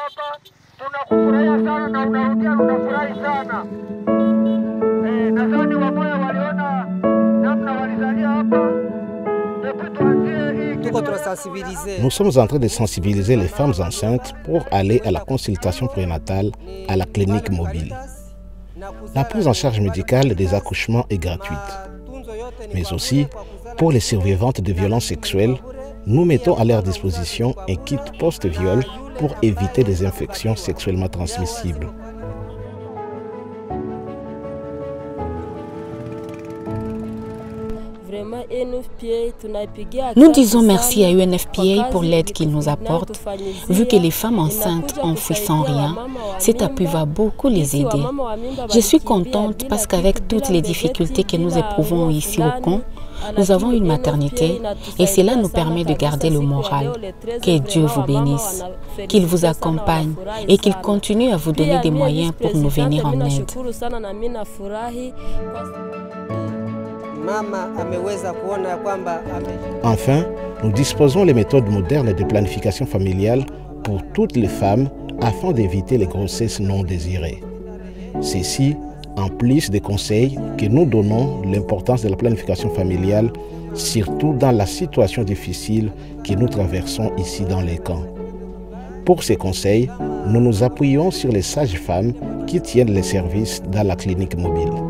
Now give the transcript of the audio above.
hapa, tunakufurahia sana na unarudia unafurahi sana. Nadhani wamoja waliona namna walizalia hapa. Nous sommes en train de sensibiliser les femmes enceintes pour aller à la consultation prénatale à la clinique mobile. La prise en charge médicale des accouchements est gratuite. Mais aussi, pour les survivantes de violences sexuelles, nous mettons à leur disposition un kit post-viol pour éviter des infections sexuellement transmissibles. Nous disons merci à UNFPA pour l'aide qu'il nous apporte. Vu que les femmes enceintes enfouies sans rien, cet appui va beaucoup les aider. Je suis contente parce qu'avec toutes les difficultés que nous éprouvons ici au camp, nous avons une maternité et cela nous permet de garder le moral. Que Dieu vous bénisse, qu'il vous accompagne et qu'il continue à vous donner des moyens pour nous venir en aide. Enfin, nous disposons les méthodes modernes de planification familiale pour toutes les femmes afin d'éviter les grossesses non désirées. Ceci, en plus des conseils que nous donnons l'importance de la planification familiale, surtout dans la situation difficile que nous traversons ici dans les camps. Pour ces conseils, nous nous appuyons sur les sages-femmes qui tiennent les services dans la clinique mobile.